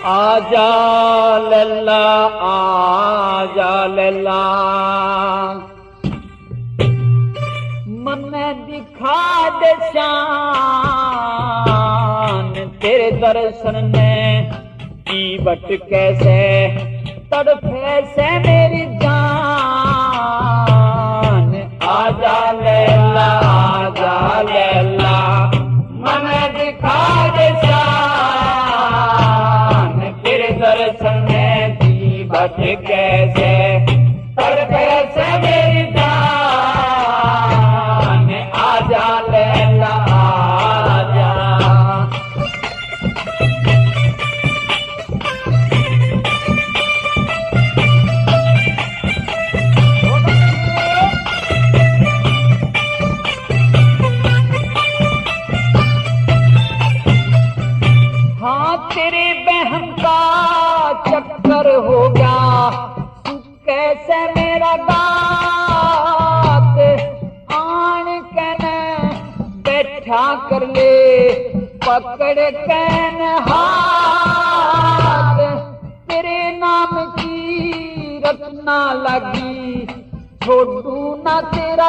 आजा लैला आजा लैला मने दिखा दे शान तेरे दर्शन ने की बट कैसे तड़फे से मेरी जान आजा लैला मने दिखा दे शान तेरे दर्शन ने की बट कैसे तड़फे से मेरी जान आजा लैला आजा हाँ तेरे बहन का चक्कर हो गया तू कैसे मेरा बात आन कहने बैठा कर ले पकड़ कैन हाथ तेरे नाम की रचना लगी छोड़ू ना तेरा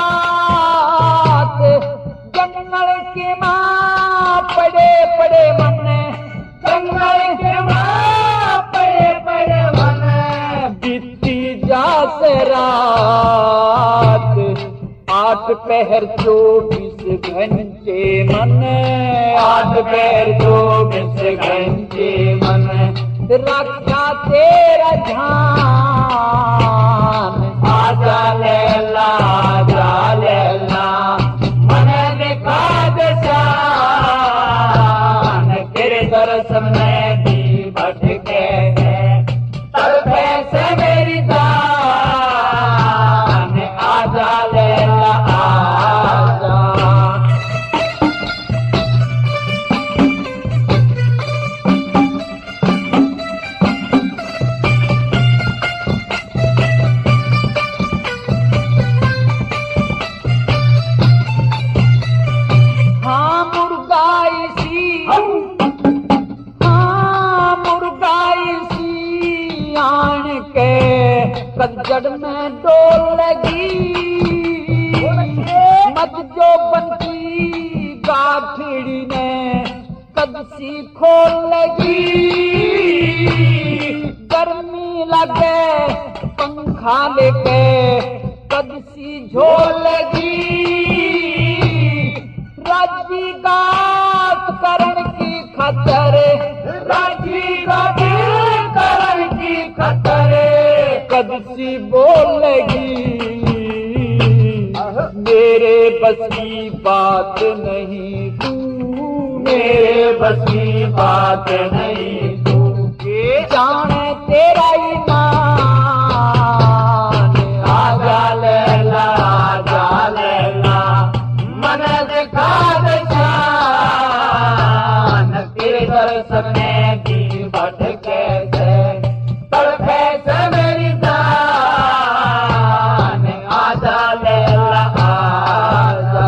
साथ जंगल के माँ पड़े पड़े मन जंगल के माँ पड़े पड़े मन बीती जा से रात 8 पहर 24 घंटे मन 8 पहर 24 घंटे मन रखा तेरा ध्यान आजा लैला मन दिखा दे शान तेरे दर्शन में भी भटके तड़पे से मेरी जान आजा लैला आजा हाँ मुर्गाई सी आन के कजड़ में डोल लगी मत जो बनती गाठड़ी ने कदसी खोल लगी गर्मी लगे पंखा लेके कदसी झोल लगी राजी गात करण की खतर राजी गात करण की खतर कदसी बोलेगी मेरे बस की बात नहीं तू मेरे बस की बात नहीं तू जाने तेरा ईमान आजा लैला मन दिखा दे शान तेरे दर्शन में भी भटके तड़पे से मेरी जान आजा लैला आजा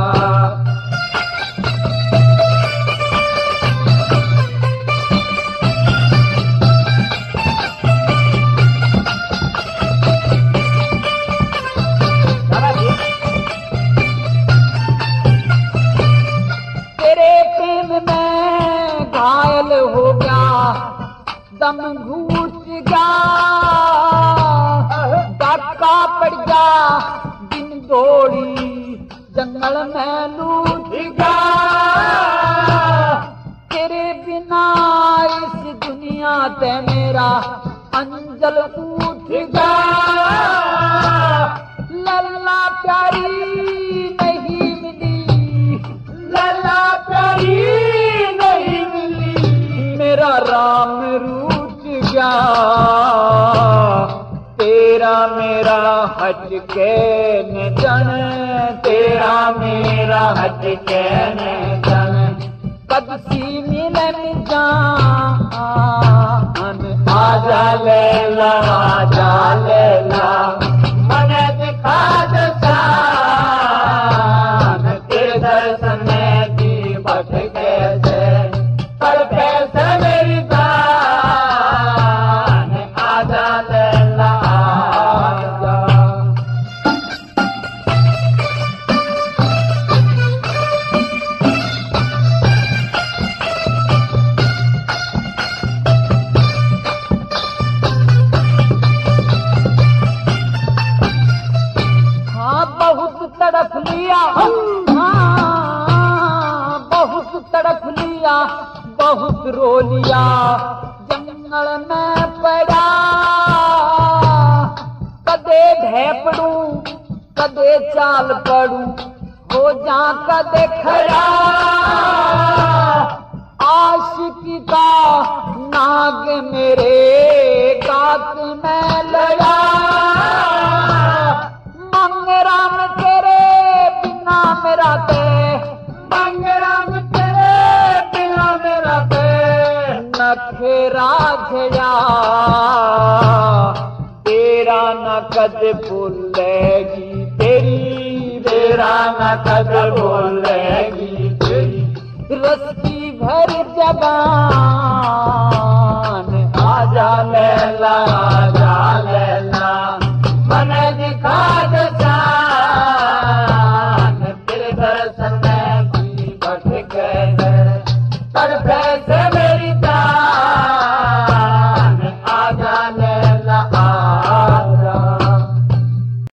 घायल हो गया दम घूट गया डाका पड़ गया दिन दौड़ी जंगल में लूट गया तेरे बिना इस दुनिया ते मेरा अंजल उठ गया लल्ला प्यारी नहीं मिली लल्ला प्यारी मेरा राम रूठ गया तेरा मेरा हट के न जन तेरा मेरा हट के न जन कदसी मिले जान आजा लैला मन दिखा दे शान तेरे दर्शन में भी भटके तड़पे से मेरी जान रो लिया जंगल में पड़ा, कदे ढेपड़ू कदे चाल पड़ू, हो जा कदे खड़ा, आशिकी का नाग मेरे गात में लड़ा, मंगराम तेरे बिना मेरा ते, मंगराम तेरे बिना मेरा ते, नखेरा झया तेरा न कद भूलेगी तेरी, तेरा न कद भूलेगी तेरी, रस्सी भर जबान आजा लैला आजा लैला, मन दिखा दे जान, तेरे दर्शन में भी भटके तड़पे से